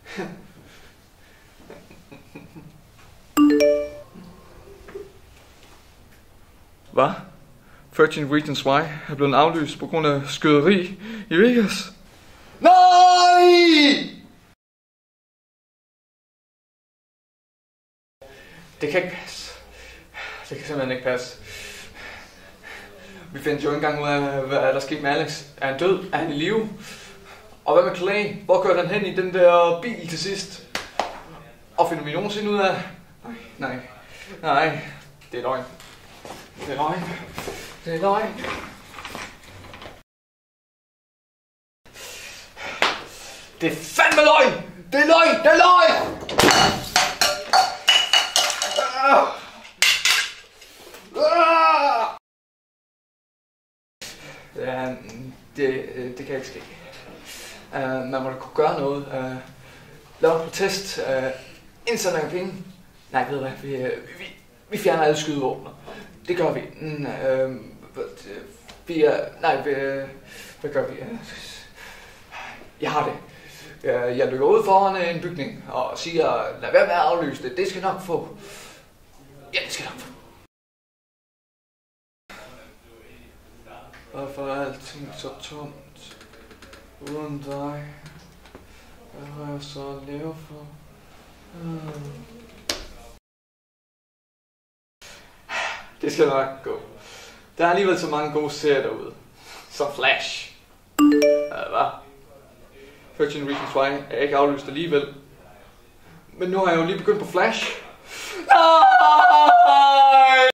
Hvad? 13 Reasons Why er blevet aflyst på grund af skyderi i Vegas. Nej! Det kan ikke passe. Det kan simpelthen ikke passe. Vi finder jo ikke engang ud af, hvad der skete med Alex. Er han død? Er han i live? Og hvad med Clay? Hvor kørte han hen i den der bil til sidst? Og finder vi nogensinde ud af... Nej. Det er løgn. Det er løgn. Det er løgn. Det er fandme løgn! Det er løgn! Det er løgn! Ja, det kan ikke ske. Man må da kunne gøre noget. Lave en protest. Indsamle penge. Nej, ved du hvad? Vi fjerner alle skydevåbner. Det gør vi. Hvad gør vi? Jeg har det. Jeg løber ud foran en bygning og siger, lad være med at aflyse det. Det skal nok få. Ja, det skal nok få. Hvorfor er alting så tomt uden dig? Hvad har jeg så at leve for? Det skal nok gå. Der er alligevel så mange gode serier derude. Som Flash. Hvad? 13 Reasons Why er ikke aflyst alligevel. Men nu har jeg jo lige begyndt på Flash.